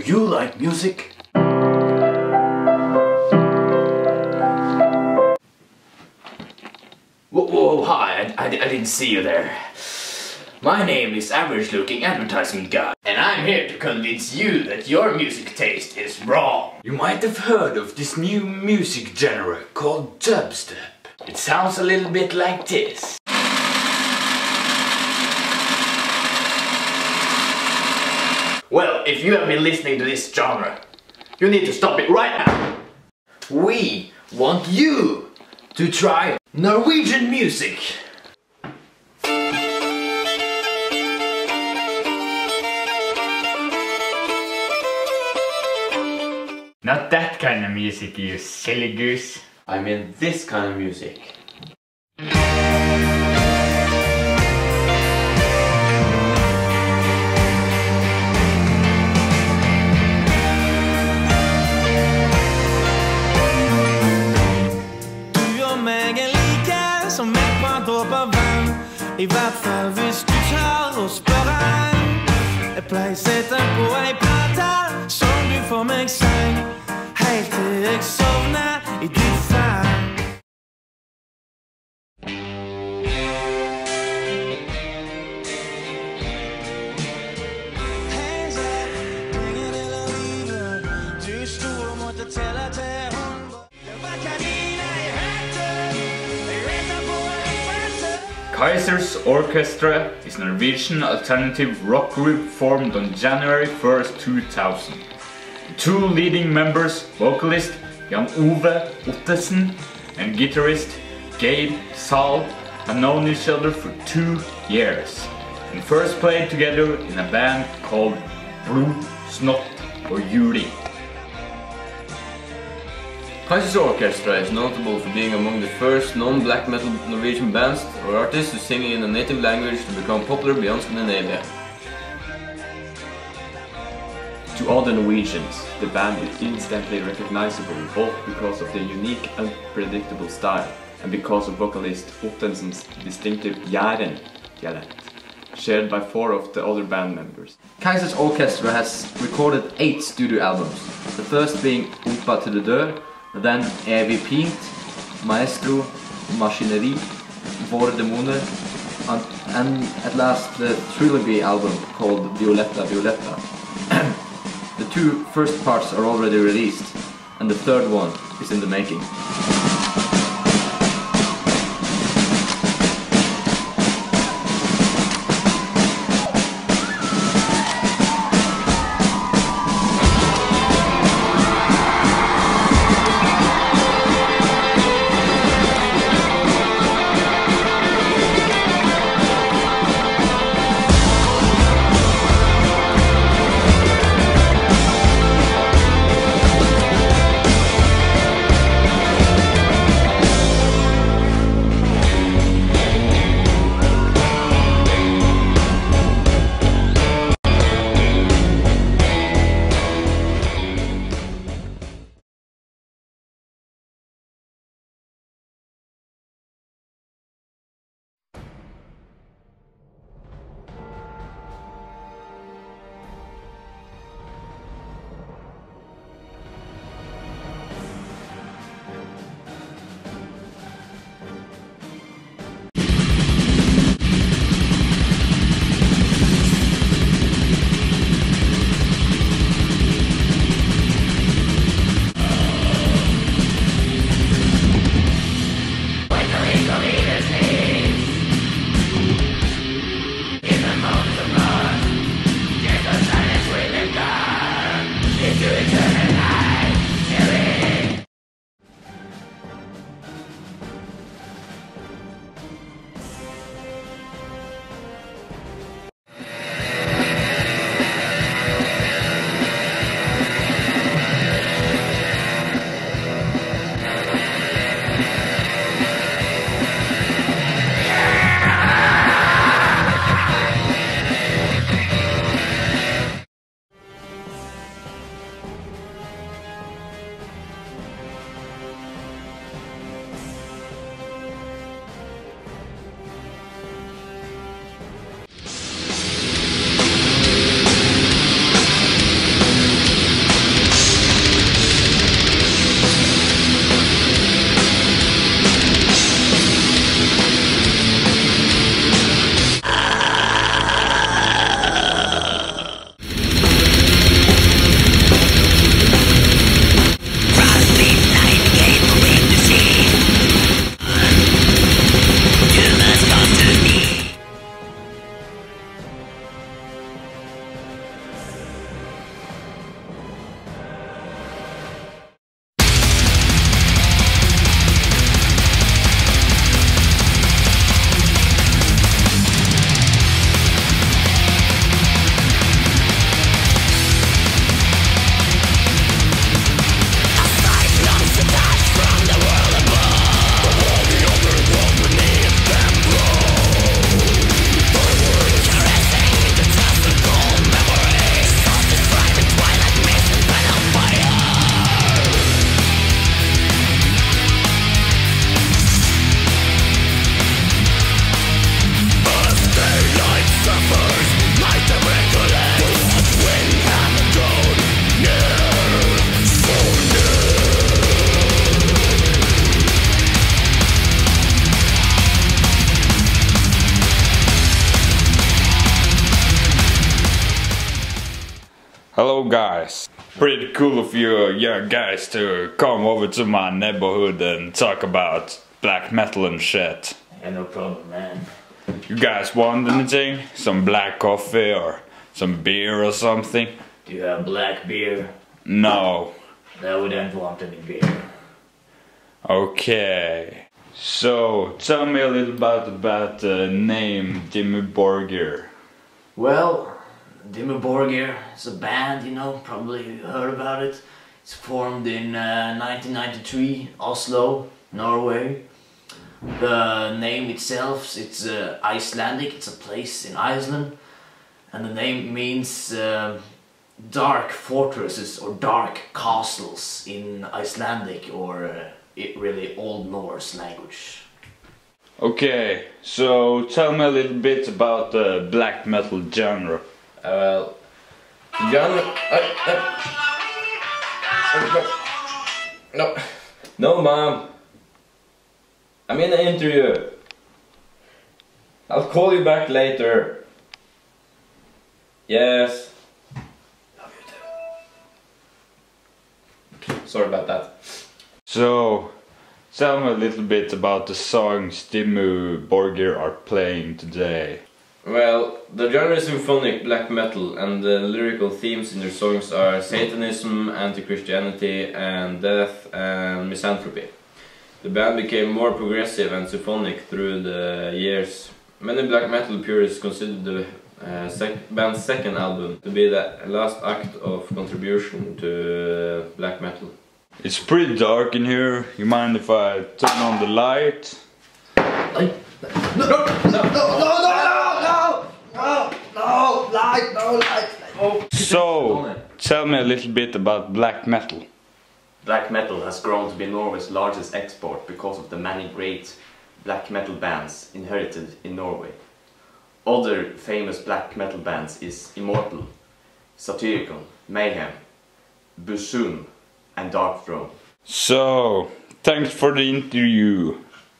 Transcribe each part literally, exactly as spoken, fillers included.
you like music? Whoa, whoa, hi, I, I, I didn't see you there. My name is Average Looking Advertisement Guy, and I'm here to convince you that your music taste is wrong. You might have heard of this new music genre called dubstep. It sounds a little bit like this. Well, if you have been listening to this genre, you need to stop it right now. We want you to try Norwegian music. Not that kind of music, you silly goose. I mean this kind of music. Som jeg på en dråpe vann. I hvert fall hvis du tar og spør han. Jeg pleier sette på ei plate som du får meg sang, helt til jeg sovner i ditt fang. Hands up, ingen eller livet. Du sto og måtte telle til hundre. Det var kaniner i høtten. Kaiser's Orchestra is a Norwegian alternative rock group formed on January first two thousand. The two leading members, vocalist Jan Ove Ottesen and guitarist Gabe Sahl, have known each other for two years and first played together in a band called Blod, Snott or Juli. Kaiser's Orchestra is notable for being among the first non-black metal Norwegian bands or artists to sing in a native language to become popular beyond Scandinavia. To all the Norwegians, the band is instantly recognizable both because of their unique, unpredictable style and because of vocalist Ottensen's distinctive Jæren dialect, shared by four of the other band members. Kaiser's Orchestra has recorded eight studio albums, the first being Opa til det dør, then Evig Pint, Maestro, Maskineri, Våre Demoner, and, and at last the trilogy album called Violetta Violetta. The two first parts are already released, and the third one is in the making. Hello guys. Pretty cool of you young guys to come over to my neighborhood and talk about black metal and shit. Yeah, no problem, man. You guys want anything? Some black coffee or some beer or something? Do you have black beer? No. No, we don't want any beer. Okay. So, tell me a little bit about the name Dimmu Borgir. Well, Dimmu Borgir is a band, you know, probably you heard about it. It's formed in uh, nineteen ninety-three, Oslo, Norway. The name itself, it's uh, Icelandic, it's a place in Iceland. And the name means uh, dark fortresses or dark castles in Icelandic or uh, it really Old Norse language. Okay, so tell me a little bit about the black metal genre. Uh, well, genre... Uh, uh, no. No, Mom. I'm in an interview. I'll call you back later. Yes. Love you too. Sorry about that. So, tell me a little bit about the songs Dimmu Borgir are playing today. Well, the genre is symphonic black metal, and the lyrical themes in their songs are Satanism, anti-Christianity, and death and misanthropy. The band became more progressive and symphonic through the years. Many black metal purists consider the uh, sec band's second album to be the last act of contribution to uh, black metal. It's pretty dark in here. You mind if I turn on the light? Light? No, no, no, no, no, no, no, no, light, no, light. Oh. So, tell me a little bit about black metal. Black metal has grown to be Norway's largest export because of the many great black metal bands inherited in Norway. Other famous black metal bands is Immortal, Satyricon, Mayhem, Busum and Dark Throne. So, thanks for the interview.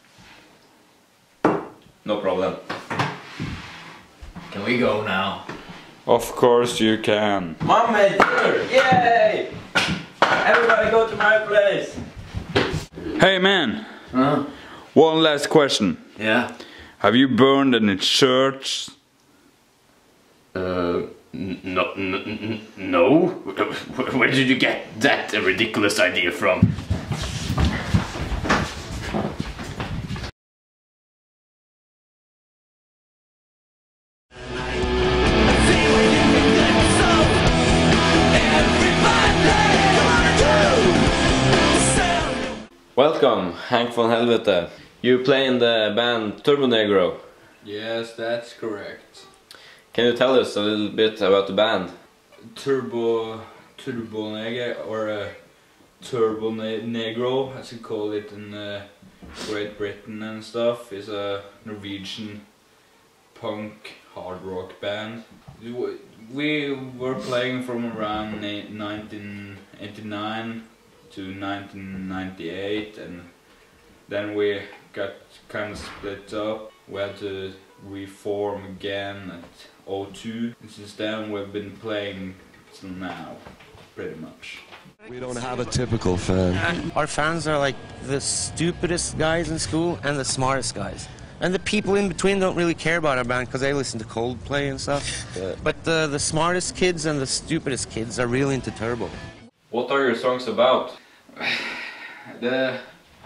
No problem. Can we go now? Of course you can. Mom made dinner! Yay! Everybody go to my place! Hey man, Huh? one last question. Yeah? Have you burned any church? Uh, n no, n no? Where did you get that ridiculous idea from? Welcome, Hank von Helvete. You play in the band Turbo Negro. Yes, that's correct. Can you tell us a little bit about the band? Turbo, Turbo Negro, or uh, Turbo ne Negro, as you call it in uh, Great Britain and stuff, is a Norwegian punk hard rock band. We were playing from around nineteen eighty-nine to nineteen ninety-eight, and then we got kind of split up. We had to reform again at oh two, and since then we've been playing till now, pretty much. We don't have a typical fan. Our fans are like the stupidest guys in school and the smartest guys. And the people in between don't really care about our band because they listen to Coldplay and stuff. Yeah. But uh, the smartest kids and the stupidest kids are really into Turbo. What are your songs about? The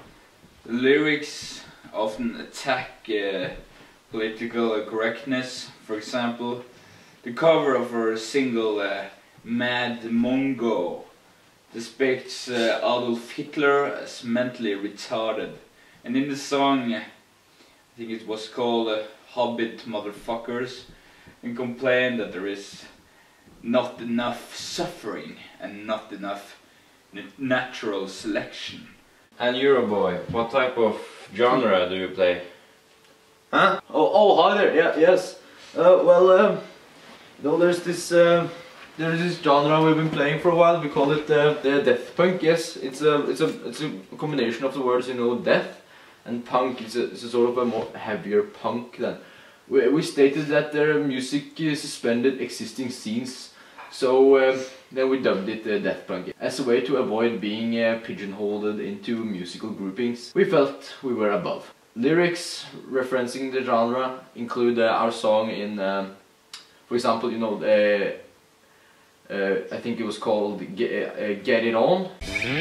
lyrics often attack uh, political correctness. For example, the cover of our single uh, Mad Mongo depicts uh, Adolf Hitler as mentally retarded, and in the song, I think it was called uh, Hobbit Motherfuckers, and complain that there is not enough suffering and not enough natural selection. And Euroboy, what type of genre do you play? Huh? Oh, oh, hi there. Yeah, yes. Uh, well, um, you know, there's this, uh, there's this genre we've been playing for a while. We call it uh, the death punk. Yes, it's a, it's a, it's a combination of the words, you know, death and punk. It's a, it's a sort of a more heavier punk then. We, we stated that their music uh, suspended existing scenes so uh, then we dubbed it uh, Death Punk. As a way to avoid being uh, pigeonholed into musical groupings, we felt we were above. Lyrics referencing the genre include uh, our song in, um, for example, you know, uh, uh, I think it was called Get, uh, Get It On.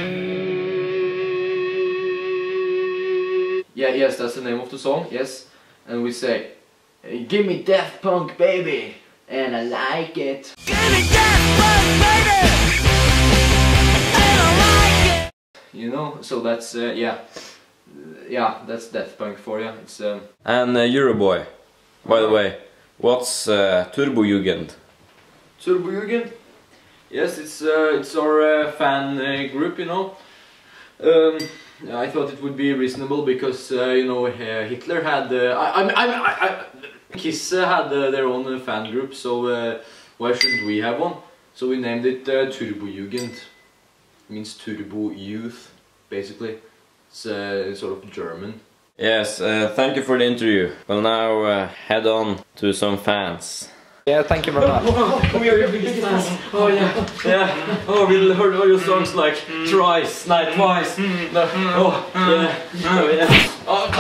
Yeah, yes, that's the name of the song, yes. And we say, give me Death Punk, baby, and I like it. Give me Death Punk, baby, and I like it. You know, so that's, uh, yeah. Yeah, that's Death Punk for you. It's um... And uh, Euroboy, by the way, what's uh, Turbojugend? Turbojugend? Yes, it's uh, it's our uh, fan uh, group, you know. Um, I thought it would be reasonable because uh, you know uh, Hitler had uh, I, I, I, I, Kiss uh, had uh, their own uh, fan group, so uh, why shouldn't we have one? So we named it uh, Turbojugend. It means Turbo Youth, basically. It's uh, sort of German. Yes, uh, thank you for the interview. We'll now uh, head on to some fans. Yeah, thank you very much. Oh, oh, oh, we are your biggest fans. Oh yeah, yeah. Oh, we heard all your songs like Thrice, Night Twice. No. Oh yeah, oh yeah. Oh,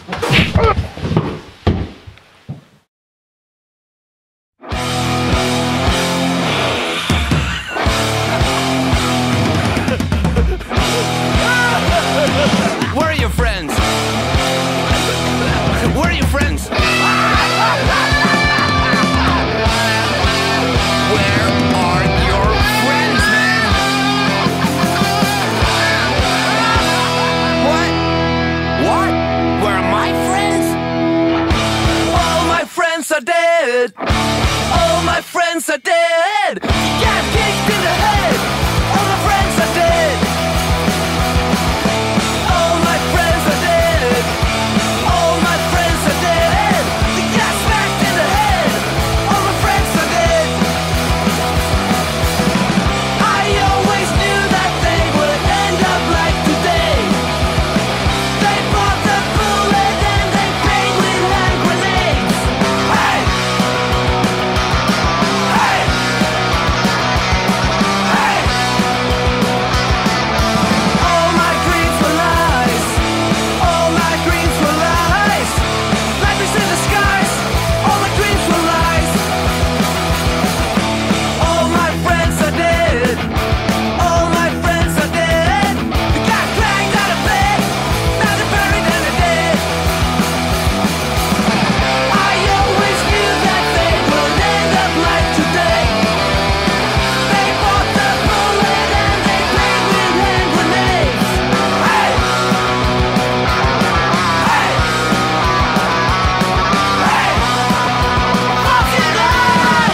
Where are your friends? Where are your friends? Where are your friends, man? What? What? Where are my friends? All my friends are dead. All my friends are dead. Got kicked in the head. All my friends are dead. All my friends are dead. All my friends are dead. They got smacked in the head. All my friends are dead. I always knew that they would end up like today. They bought the bullet and they paid with hand grenades. Hey! Hey! Hey! All my dreams were lies. All my dreams were lies. Nightmares in the skies. All my dreams were lies. All my friends are dead. All my friends are dead. They got dragged out of bed. Now they're buried and they're dead. I always knew that they would end up like today. They bought the bullet and they played with hand grenades. Hey! Hey! Hey! Fucking hey!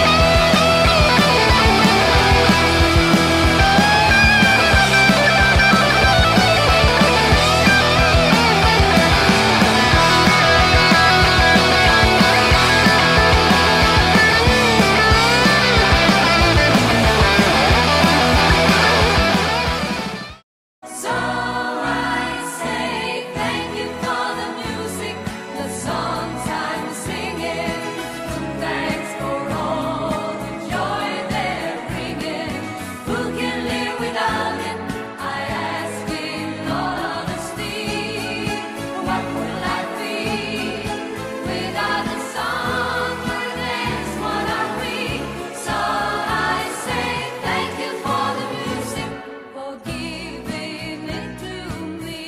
So I say thank you for the music, the songs I'm singing. Thanks for all the joy they're bringing. Who can live without it? I ask in all honesty. What will I be without a song or a dance? What are we? So I say thank you for the music, for giving it to me.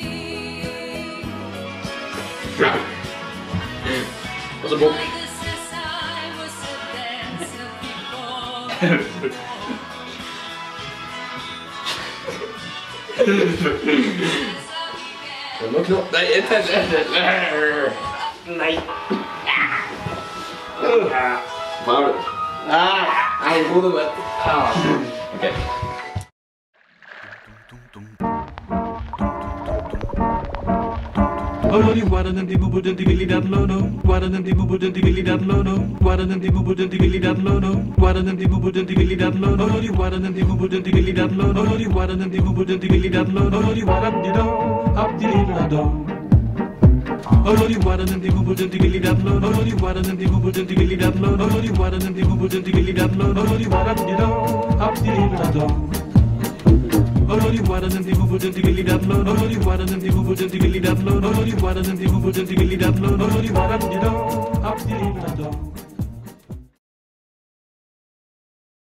Och så bort. This is I was a dancer before. Det var knappt. Nej, inte ens. Nej. Vad har du? Nej, både med. Okej. Oh, you water them, the boo boo, the billy that low no. Water them, the boo boo, the billy that low no. Water them, the boo boo, the billy that low no. Water them, the boo boo, the billy that low no. You water them, the boo boo, the billy that low no. You water them, the boo boo, the billy that low no. You water the do, up the little do. Oh lordy, what and the hoople did gilly dab load. Oh lordy, what and the hoople did gilly dab load. Oh lordy, what and the hoople did gilly dab load. Oh lordy, what and the do, up the little do. Oh lordy, what and the hoople did gilly dab load. Oh lordy, what and the hoople did gilly dab load. Oh lordy, what and the hoople did gilly dab load. Oh lordy, what and the do, up the little do.